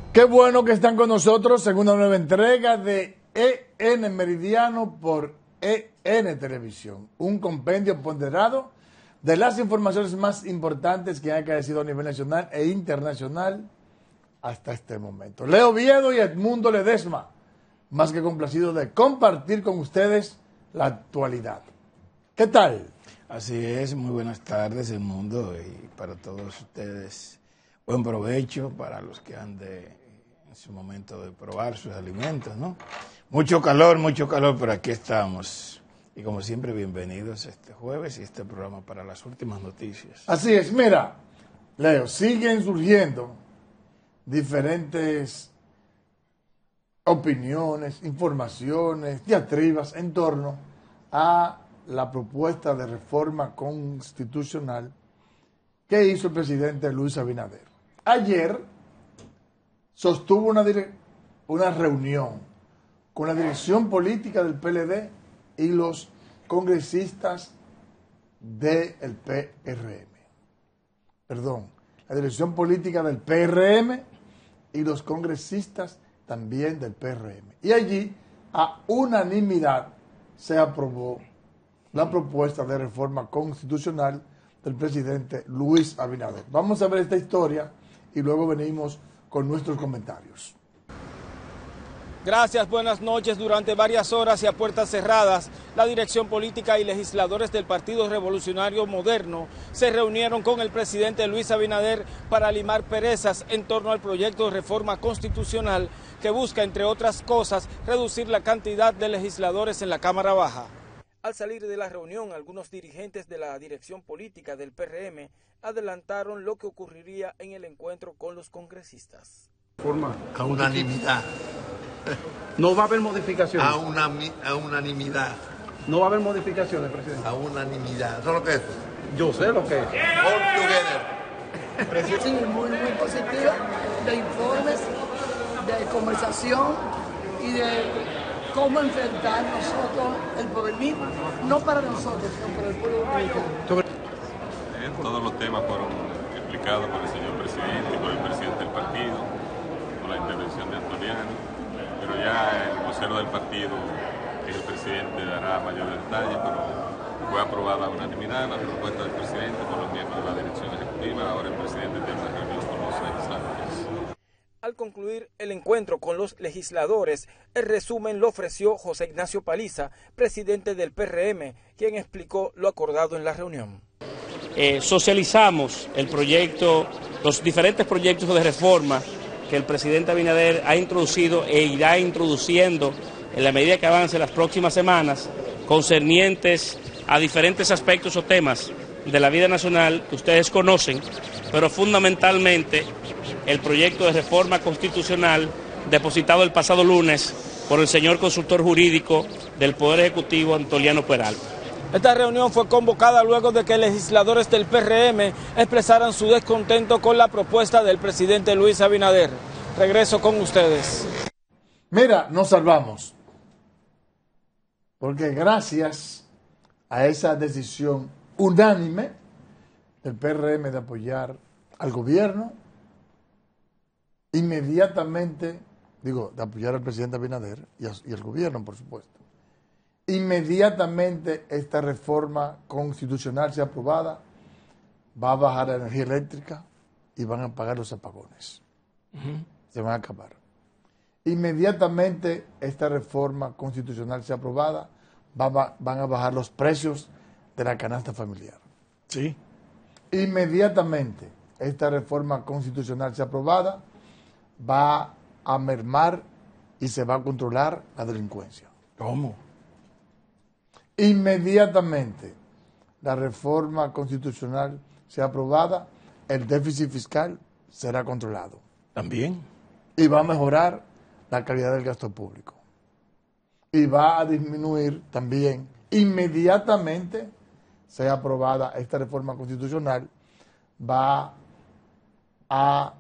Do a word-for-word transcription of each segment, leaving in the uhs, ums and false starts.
Qué bueno que están con nosotros en una nueva entrega de E N Meridiano por E N Televisión, un compendio ponderado de las informaciones más importantes que han acaecido a nivel nacional e internacional hasta este momento. Leo Viedo y Edmundo Ledesma, más que complacido de compartir con ustedes la actualidad. ¿Qué tal? Así es, muy buenas tardes Edmundo, y para todos ustedes buen provecho para los que han de en su momento de probar sus alimentos, ¿no? Mucho calor, mucho calor, pero aquí estamos. Y como siempre, bienvenidos este jueves y este programa para las últimas noticias. Así es, mira, Leo, siguen surgiendo diferentes opiniones, informaciones, diatribas en torno a la propuesta de reforma constitucional que hizo el presidente Luis Abinader. Ayer sostuvo una, una reunión con la dirección política del P L D y los congresistas del P R M. Perdón, la dirección política del P R M y los congresistas también del P R M. Y allí, a unanimidad, se aprobó la propuesta de reforma constitucional del presidente Luis Abinader. Vamos a ver esta historia y luego venimos con nuestros comentarios. Gracias, buenas noches. Durante varias horas y a puertas cerradas, la dirección política y legisladores del Partido Revolucionario Moderno se reunieron con el presidente Luis Abinader para limar perezas en torno al proyecto de reforma constitucional que busca, entre otras cosas, reducir la cantidad de legisladores en la Cámara Baja. Al salir de la reunión, algunos dirigentes de la dirección política del P R M adelantaron lo que ocurriría en el encuentro con los congresistas. Forma a unanimidad. No va a haber modificaciones. A, una, a unanimidad. No va a haber modificaciones, presidente. A unanimidad. ¿Eso es lo que es? Yo sé lo que es. All together. Sí, muy, muy positiva, de informes, de conversación y de cómo enfrentar nosotros el porvenir, no para nosotros, sino para el pueblo dominicano. Todos los temas fueron explicados por el señor presidente y por el presidente del partido, por la intervención de Antoniano, pero ya el vocero del partido, que es el presidente, dará mayor detalle, pero fue aprobada a unanimidad la propuesta del presidente por los miembros de la dirección ejecutiva. Ahora el presidente tiene una reunión con los legisladores. Al concluir el encuentro con los legisladores, el resumen lo ofreció José Ignacio Paliza, presidente del P R M, quien explicó lo acordado en la reunión. Eh, socializamos el proyecto, los diferentes proyectos de reforma que el presidente Abinader ha introducido e irá introduciendo en la medida que avance las próximas semanas, concernientes a diferentes aspectos o temas de la vida nacional que ustedes conocen, pero fundamentalmente el proyecto de reforma constitucional depositado el pasado lunes por el señor consultor jurídico del Poder Ejecutivo, Antoniano Peralta. Esta reunión fue convocada luego de que legisladores del P R M expresaran su descontento con la propuesta del presidente Luis Abinader. Regreso con ustedes. Mira, nos salvamos, porque gracias a esa decisión unánime del P R M de apoyar al gobierno, inmediatamente, digo, de apoyar al presidente Abinader y, a, y al gobierno, por supuesto, inmediatamente esta reforma constitucional sea aprobada, va a bajar la energía eléctrica y van a pagar los apagones. Uh-huh. Se van a acabar. Inmediatamente esta reforma constitucional sea aprobada, va, van a bajar los precios de la canasta familiar. Sí. Inmediatamente esta reforma constitucional sea aprobada, va a mermar y se va a controlar la delincuencia. ¿Cómo? Inmediatamente la reforma constitucional sea aprobada, el déficit fiscal será controlado. También. Y va a mejorar la calidad del gasto público. Y va a disminuir también, inmediatamente sea aprobada esta reforma constitucional, va a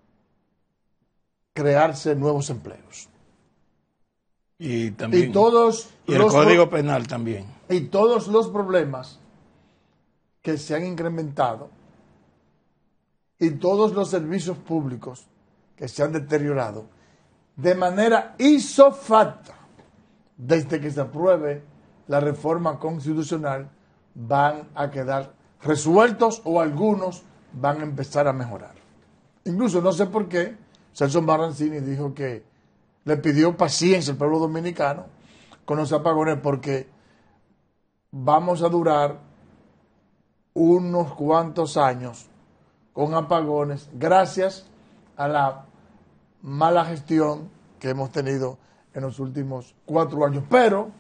crearse nuevos empleos. Y también y todos y el los Código Penal también. Y todos los problemas que se han incrementado y todos los servicios públicos que se han deteriorado de manera isofacta desde que se apruebe la reforma constitucional van a quedar resueltos o algunos van a empezar a mejorar. Incluso no sé por qué Celso Marrancini dijo que le pidió paciencia al pueblo dominicano con los apagones porque vamos a durar unos cuantos años con apagones gracias a la mala gestión que hemos tenido en los últimos cuatro años. Pero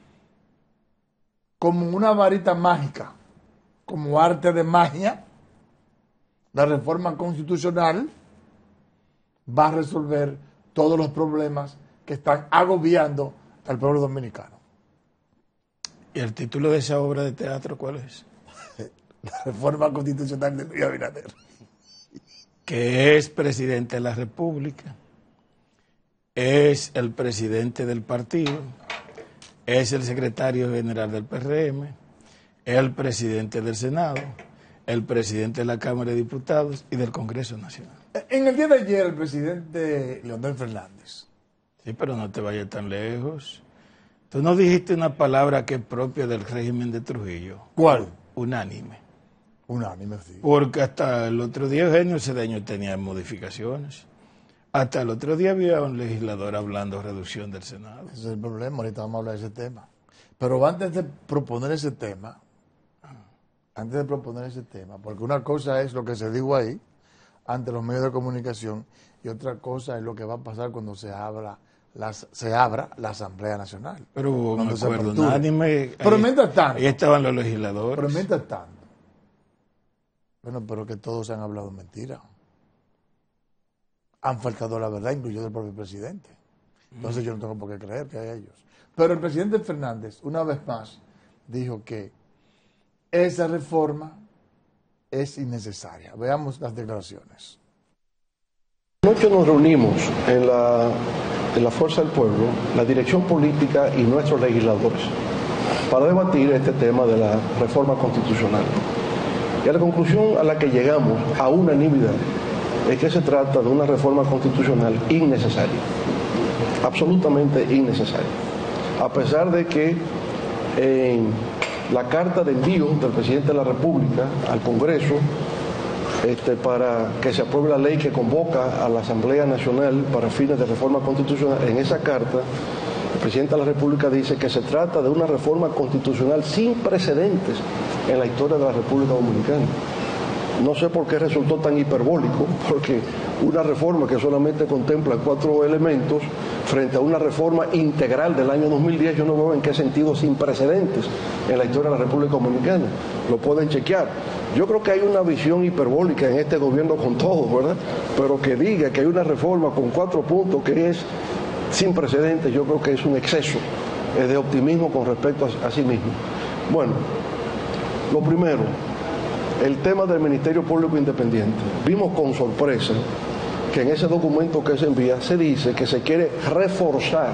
como una varita mágica, como arte de magia, la reforma constitucional va a resolver todos los problemas que están agobiando al pueblo dominicano. ¿Y el título de esa obra de teatro cuál es? La reforma constitucional de Luis Abinader. Que es presidente de la República, es el presidente del partido, es el secretario general del P R M, es el presidente del Senado, el presidente de la Cámara de Diputados y del Congreso Nacional. En el día de ayer, el presidente Leonel Fernández. Sí, pero no te vayas tan lejos. Tú no dijiste una palabra que es propia del régimen de Trujillo. ¿Cuál? Unánime. Unánime, sí. Porque hasta el otro día Eugenio Cedeño tenía modificaciones. Hasta el otro día había un legislador hablando de reducción del Senado. Ese es el problema, ahorita vamos a hablar de ese tema. Pero antes de proponer ese tema, antes de proponer ese tema, porque una cosa es lo que se dijo ahí, ante los medios de comunicación, y otra cosa es lo que va a pasar cuando se abra, las, se abra la Asamblea Nacional. Pero hubo un cuando acuerdo unánime. Pero ahí, mientras tanto. Ahí estaban los legisladores. Pero mientras tanto. Bueno, pero que todos han hablado mentira. Han faltado la verdad, incluyendo el propio presidente. Entonces yo no tengo por qué creer que hay ellos. Pero el presidente Fernández, una vez más, dijo que esa reforma es innecesaria. Veamos las declaraciones. Anoche nos reunimos en la, en la Fuerza del Pueblo, la dirección política y nuestros legisladores, para debatir este tema de la reforma constitucional. Y a la conclusión a la que llegamos, a unanimidad, es que se trata de una reforma constitucional innecesaria, absolutamente innecesaria. A pesar de que en la carta de envío del presidente de la República al Congreso este, para que se apruebe la ley que convoca a la Asamblea Nacional para fines de reforma constitucional, en esa carta el presidente de la República dice que se trata de una reforma constitucional sin precedentes en la historia de la República Dominicana. No sé por qué resultó tan hiperbólico, porque una reforma que solamente contempla cuatro elementos frente a una reforma integral del año dos mil diez, yo no veo en qué sentido sin precedentes en la historia de la República Dominicana. Lo pueden chequear. Yo creo que hay una visión hiperbólica en este gobierno con todo, ¿verdad? Pero que diga que hay una reforma con cuatro puntos que es sin precedentes, yo creo que es un exceso de optimismo con respecto a, a sí mismo. Bueno, lo primero, el tema del Ministerio Público Independiente. Vimos con sorpresa que en ese documento que se envía se dice que se quiere reforzar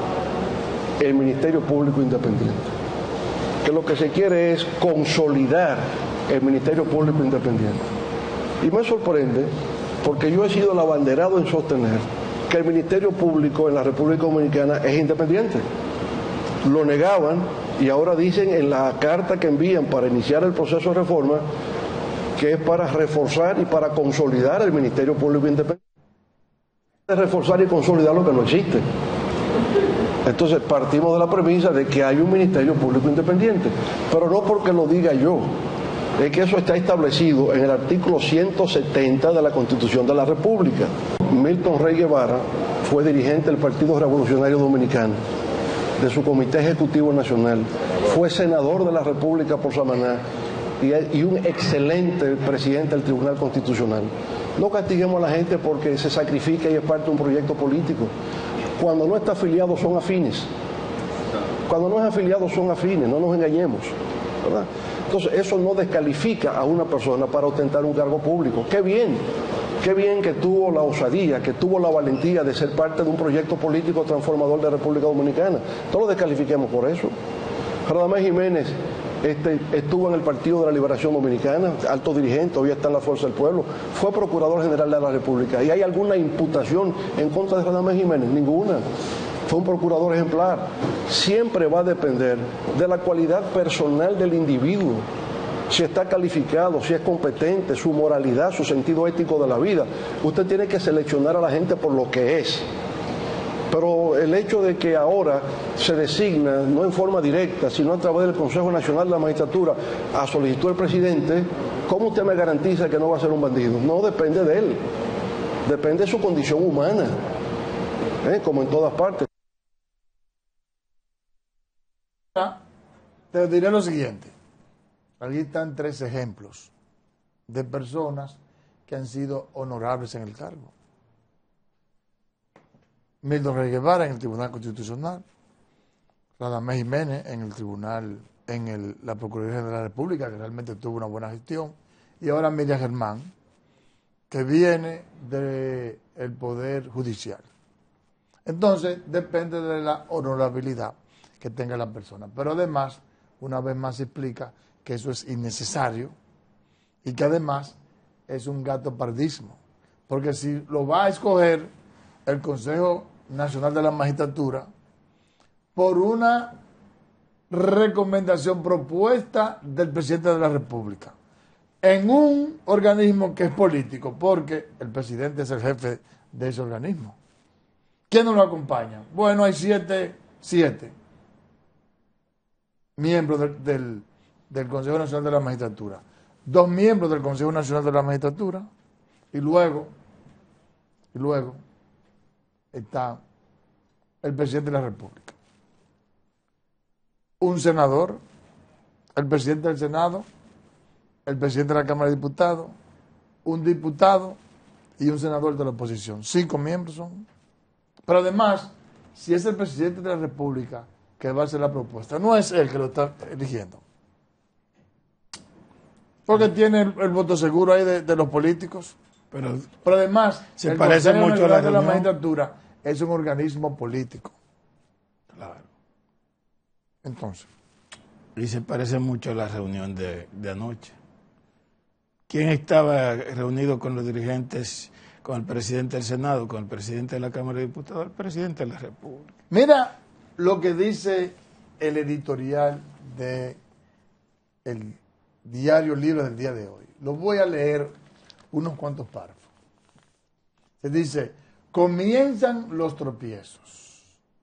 el Ministerio Público Independiente. Que lo que se quiere es consolidar el Ministerio Público Independiente. Y me sorprende porque yo he sido el abanderado en sostener que el Ministerio Público en la República Dominicana es independiente. Lo negaban y ahora dicen en la carta que envían para iniciar el proceso de reforma que es para reforzar y para consolidar el Ministerio Público Independiente. Reforzar y consolidar lo que no existe. Entonces partimos de la premisa de que hay un Ministerio Público Independiente, pero no porque lo diga yo, es que eso está establecido en el artículo ciento setenta de la Constitución de la República. Milton Rey Guevara fue dirigente del Partido Revolucionario Dominicano, de su Comité Ejecutivo Nacional, fue senador de la República por Samaná y, y un excelente presidente del Tribunal Constitucional. No castiguemos a la gente porque se sacrifica y es parte de un proyecto político. Cuando no está afiliado son afines. Cuando no es afiliado son afines, no nos engañemos, ¿verdad? Entonces eso no descalifica a una persona para ostentar un cargo público. ¡Qué bien! Qué bien que tuvo la osadía, que tuvo la valentía de ser parte de un proyecto político transformador de la República Dominicana. No lo descalifiquemos por eso. Radamés Jiménez este, estuvo en el Partido de la Liberación Dominicana, alto dirigente, hoy está en la Fuerza del Pueblo, fue Procurador General de la República. ¿Y hay alguna imputación en contra de Radamés Jiménez? Ninguna. Fue un procurador ejemplar. Siempre va a depender de la cualidad personal del individuo, si está calificado, si es competente, su moralidad, su sentido ético de la vida. Usted tiene que seleccionar a la gente por lo que es. Pero el hecho de que ahora se designa, no en forma directa, sino a través del Consejo Nacional de la Magistratura, a solicitud del presidente, ¿cómo usted me garantiza que no va a ser un bandido? No depende de él, depende de su condición humana, ¿eh? Como en todas partes. Te diré lo siguiente. Aquí están tres ejemplos de personas que han sido honorables en el cargo. Milton Rey Guevara en el Tribunal Constitucional, Radamés Jiménez en el Tribunal, en el, la Procuraduría General de la República, que realmente tuvo una buena gestión, y ahora Miriam Germán, que viene del Poder Judicial. Entonces, depende de la honorabilidad que tenga la persona. Pero además, una vez más se explica que eso es innecesario y que además es un gato pardismo. Porque si lo va a escoger el Consejo Nacional de la Magistratura por una recomendación propuesta del presidente de la República en un organismo que es político, porque el presidente es el jefe de ese organismo. ¿Quién nos lo acompaña? Bueno, hay siete, siete miembros del, del, del Consejo Nacional de la Magistratura, dos miembros del Consejo Nacional de la Magistratura, y luego, y luego está el presidente de la República, un senador, el presidente del Senado, el presidente de la Cámara de Diputados, un diputado y un senador de la oposición. Cinco miembros son. Pero además, si es el presidente de la República que va a hacer la propuesta, no es él que lo está eligiendo. Porque tiene el, el voto seguro ahí de, de los políticos. Pero, Pero además, se el parece Consejo mucho a la Nacional de la reunión. Magistratura es un organismo político. Claro. Entonces. Y se parece mucho a la reunión de, de anoche. ¿Quién estaba reunido con los dirigentes, con el presidente del Senado, con el presidente de la Cámara de Diputados? El presidente de la República. Mira lo que dice el editorial de el Diario Libre del día de hoy. Lo voy a leer unos cuantos párrafos. Se dice, comienzan los tropiezos.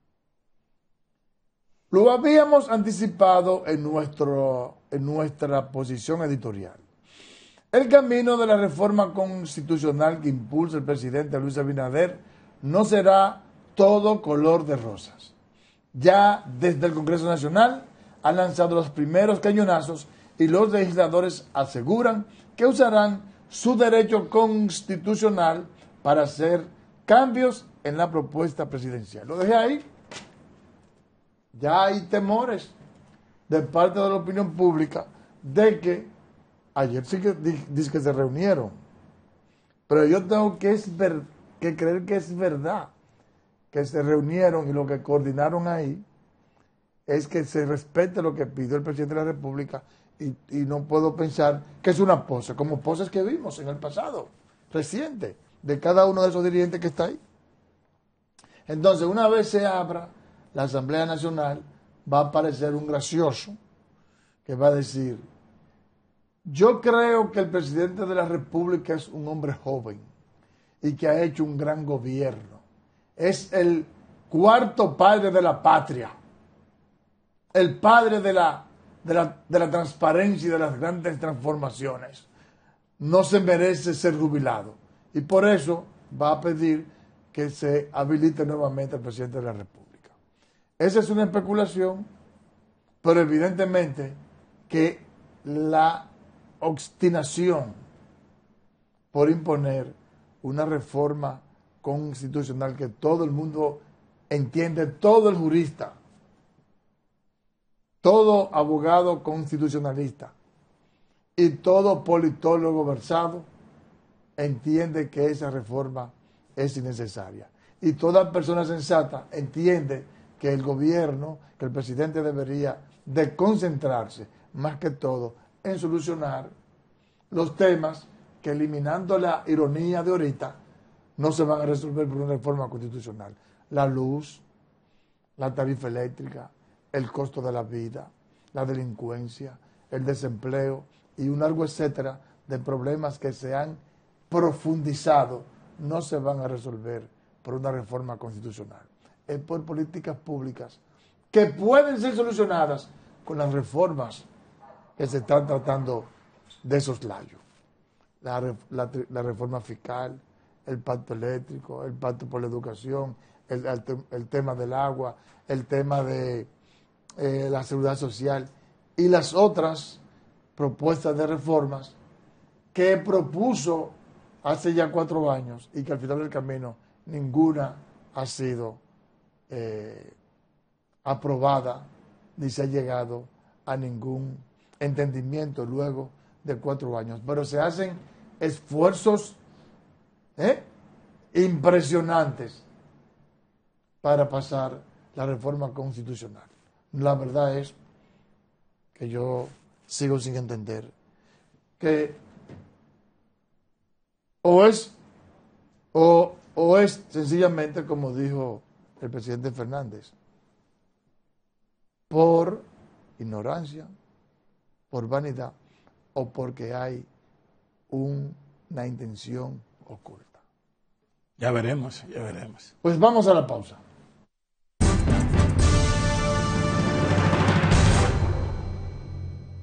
Lo habíamos anticipado en, nuestro, en nuestra posición editorial. El camino de la reforma constitucional que impulsa el presidente Luis Abinader no será todo color de rosas. Ya desde el Congreso Nacional han lanzado los primeros cañonazos y los legisladores aseguran que usarán su derecho constitucional para hacer cambios en la propuesta presidencial. Lo dejé ahí. Ya hay temores de parte de la opinión pública de que ayer sí que dice que se reunieron, pero yo tengo que, es ver, que creer que es verdad que se reunieron y lo que coordinaron ahí es que se respete lo que pidió el presidente de la República y, y no puedo pensar que es una pose, como poses que vimos en el pasado reciente de cada uno de esos dirigentes que está ahí. Entonces, una vez se abra la Asamblea Nacional, va a aparecer un gracioso que va a decir: yo creo que el presidente de la República es un hombre joven y que ha hecho un gran gobierno. Es el cuarto padre de la patria, el padre de la, de la, de la transparencia y de las grandes transformaciones. No se merece ser jubilado y por eso va a pedir que se habilite nuevamente al presidente de la República. Esa es una especulación, pero evidentemente que la obstinación por imponer una reforma constitucional que todo el mundo entiende, todo el jurista, todo abogado constitucionalista y todo politólogo versado entiende que esa reforma es innecesaria. Y toda persona sensata entiende que el gobierno, que el presidente debería de concentrarse más que todo en solucionar los temas que, eliminando la ironía de ahorita, no se van a resolver por una reforma constitucional. La luz, la tarifa eléctrica, el costo de la vida, la delincuencia, el desempleo y un largo etcétera de problemas que se han profundizado, no se van a resolver por una reforma constitucional. Es por políticas públicas que pueden ser solucionadas con las reformas que se están tratando de soslayo. La, la, la reforma fiscal, el pacto eléctrico, el pacto por la educación, el, el, el tema del agua, el tema de eh, la seguridad social y las otras propuestas de reformas que propuso hace ya cuatro años y que al final del camino ninguna ha sido eh, aprobada ni se ha llegado a ningún entendimiento luego de cuatro años. Pero se hacen esfuerzos ¿eh? impresionantes para pasar la reforma constitucional. La verdad es que yo sigo sin entender que o es o, o es sencillamente como dijo el presidente Fernández, por ignorancia, por vanidad o porque hay un, una intención oculta. Ya veremos, ya veremos. Pues vamos a la pausa.